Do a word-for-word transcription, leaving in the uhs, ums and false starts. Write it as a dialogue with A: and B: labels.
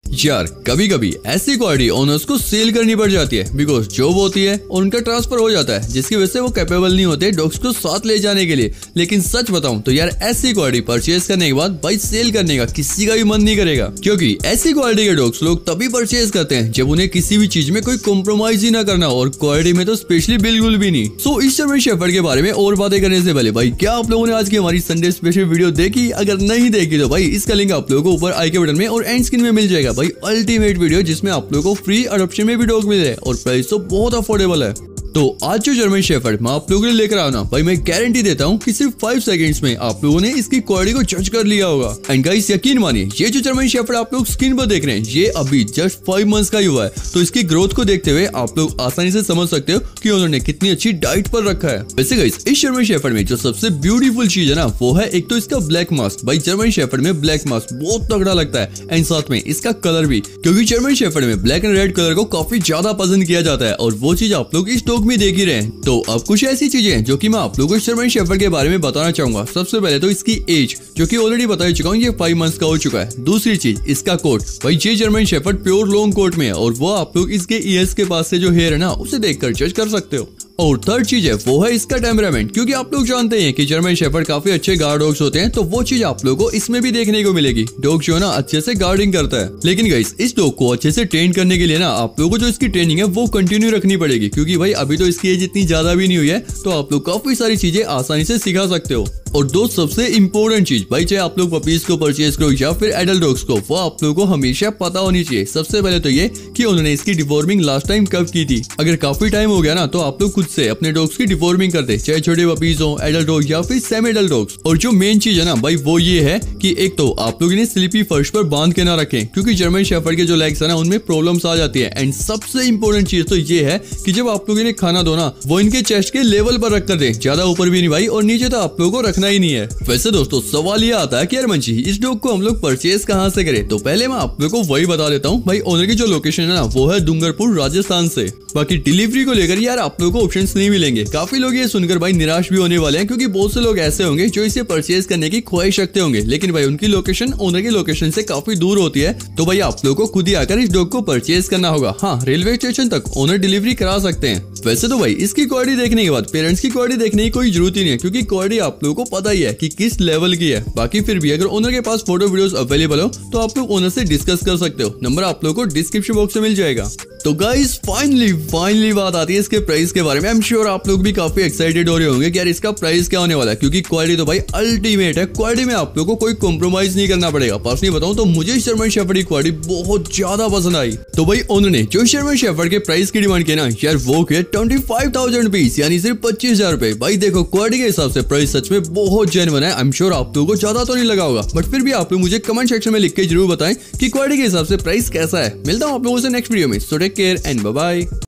A: यार कभी कभी ऐसी क्वालिटी ओनर्स को सेल करनी पड़ जाती है बिकॉज जॉब होती है और उनका ट्रांसफर हो जाता है, जिसकी वजह से वो कैपेबल नहीं होते डॉग्स को साथ ले जाने के लिए। लेकिन सच बताऊं तो यार ऐसी क्वालिटी परचेज करने के बाद भाई सेल करने का किसी का भी मन नहीं करेगा, क्योंकि ऐसी क्वालिटी के डॉग्स लोग तभी परचेज करते हैं जब उन्हें किसी भी चीज में कोई कॉम्प्रोमाइज ही ना करना, और क्वालिटी में तो स्पेशली बिल्कुल भी नहीं। सो इस जर्मन शेफर्ड के बारे में और बातें करने से पहले भाई क्या आप लोगों ने आज की हमारी संडे स्पेशल वीडियो देखी? अगर नहीं देखी तो भाई इसका लिंक आप लोगों को ऊपर आई के बटन में और एंड स्क्रीन में मिल जाएगा। भाई अल्टीमेट वीडियो जिसमें आप लोगों को फ्री अडॉप्शन में भी डॉग मिल जाए और प्राइस तो बहुत अफोर्डेबल है। तो आज जो जर्मन शेफर्ड मैं आप लोगों के लिए लेकर आया ना भाई, मैं गारंटी देता हूँ कि सिर्फ फाइव सेकंड्स में आप लोगों ने इसकी क्वालिटी को जज कर लिया होगा। एंड गाइस यकीन मानिए ये जो जर्मन शेफर्ड आप लोग स्क्रीन पर देख रहे हैं ये अभी जस्ट फाइव मंथ्स का ही हुआ है, तो इसकी ग्रोथ को देखते हुए आप लोग आसानी से समझ सकते हो कि उन्होंने कितनी अच्छी डाइट पर रखा है। वैसे गाइस इस जर्मन शेफर्ड में जो सबसे ब्यूटीफुल चीज है ना वो है एक तो इसका ब्लैक मास्क। भाई जर्मन शेफर्ड में ब्लैक मास्क बहुत तगड़ा लगता है, एंड साथ में इसका कलर भी, क्योंकि जर्मन शेफर्ड में ब्लैक एंड रेड कलर को काफी ज्यादा पसंद किया जाता है और वो चीज आप लोग इस डॉग में देख ही रहे हैं। तो अब कुछ ऐसी चीजें हैं जो कि मैं आप लोगों को जर्मन शेफर्ड के बारे में बताना चाहूंगा। सबसे पहले तो इसकी एज, जो कि ऑलरेडी बता चुका हूँ, ये फाइव मंथ्स का हो चुका है। दूसरी चीज इसका कोट, भाई ये German shepherd pure long coat में है और वो आप लोग इसके ईयर्स के पास से जो हेयर है ना उसे देखकर जज कर सकते हो। और थर्ड चीज है वो है इसका टेम्परामेंट, क्योंकि आप लोग जानते हैं कि जर्मन शेफर्ड काफी अच्छे गार्ड डॉग्स होते हैं, तो वो चीज आप लोगों को इसमें भी देखने को मिलेगी। डॉग जो है ना अच्छे से गार्डिंग करता है। लेकिन गाइस इस डॉग को अच्छे से ट्रेन करने के लिए ना आप लोगों को जो इसकी ट्रेनिंग है वो कंटिन्यू रखनी पड़ेगी, क्योंकि भाई अभी तो इसकी एज इतनी ज्यादा भी नहीं हुई है, तो आप लोग काफी सारी चीजें आसानी से सिखा सकते हो। और दो सबसे इंपॉर्टेंट चीज, भाई चाहे आप लोग पपीज को परचेज करो या फिर एडल्ट डॉग्स को, वो आप लोगों को हमेशा पता होनी चाहिए। सबसे पहले तो ये कि उन्होंने इसकी डिफॉर्मिंग लास्ट टाइम कब की थी। अगर काफी टाइम हो गया ना तो आप लोग खुद से अपने डॉग्स की डिफॉर्मिंग करते, चाहे छोटे पपीज हो, एडल्ट हो या फिर सेमी एडल्ट डॉग्स। और जो मेन चीज है ना भाई वो ये है कि एक तो आप लोग इन्हें स्लीपी फर्श पर बांध के ना रखें, क्योंकि जर्मन शेफर्ड के जो लेग्स है ना उनमें प्रॉब्लम्स आ जाती है। एंड सबसे इंपॉर्टेंट चीज तो ये है कि जब आप लोग इन्हें खाना दो ना वो इनके चेस्ट के लेवल पर रख कर दे, ज्यादा ऊपर भी नहीं भाई, और नीचे तो आप लोगों को रखना ही नहीं है। वैसे दोस्तों सवाल ये आता है कि यार मंची इस डॉग को हम लोग परचेज कहाँ से करें? तो पहले मैं आप लोगों को वही बता देता हूँ। भाई ओनर की जो लोकेशन है ना वो है डूंगरपुर राजस्थान से। बाकी डिलीवरी को लेकर यार आप लोगों को ऑप्शंस नहीं मिलेंगे। काफी लोग ये सुनकर भाई निराश भी होने वाले हैं, क्योंकि बहुत से लोग ऐसे होंगे जो इसे परचेज करने की ख्वाहिश रखते होंगे, लेकिन भाई उनकी लोकेशन ओनर की लोकेशन से काफी दूर होती है। तो भाई आप लोगों को खुद ही आकर इस डॉग को परचेज करना होगा। हाँ, रेलवे स्टेशन तक ओनर डिलीवरी करा सकते हैं। वैसे तो भाई इसकी क्वालिटी देखने के बाद पेरेंट्स की क्वालिटी देखने की कोई जरूरत ही नहीं है, क्योंकि क्वालिटी आप लोगों को पता ही है कि किस लेवल की है। बाकी फिर भी अगर ओनर के पास फोटो वीडियोस अवेलेबल हो तो आप लोग ओनर से डिस्कस कर सकते हो। नंबर आप लोगों को डिस्क्रिप्शन बॉक्स में मिल जाएगा। तो गाइस फाइनली फाइनली बात आती है इसके प्राइस के बारे में। आई एम श्योर आप लोग भी काफी एक्साइटेड हो रहे होंगे कि यार इसका प्राइस क्या होने वाला है, क्योंकि क्वालिटी तो भाई अल्टीमेट है। क्वालिटी में आप लोगों को कोई कॉम्प्रोमाइज नहीं करना पड़ेगा। पर्सनली बताऊं तो मुझे जर्मन शेफर्ड की क्वालिटी बहुत ज्यादा पसंद आई। तो भाई ओनर ने जो जर्मन शेफर्ड के प्राइस की डिमांड की ना यार वो किया ट्वेंटी फाइव थाउजेंड रुपीज, यानी सिर्फ पच्चीस हजार रुपए। भाई देखो क्वालिटी के हिसाब से प्राइस सच में बहुत जेन्युइन है। आई एम श्योर आप लोगों को ज्यादा तो नहीं लगा होगा, बट फिर भी आप लोग मुझे कमेंट सेक्शन में लिख के जरूर बताएं कि क्वालिटी के हिसाब से प्राइस कैसा है। मिलता हूं आप लोगों से नेक्स्ट वीडियो में। So take care and bye bye.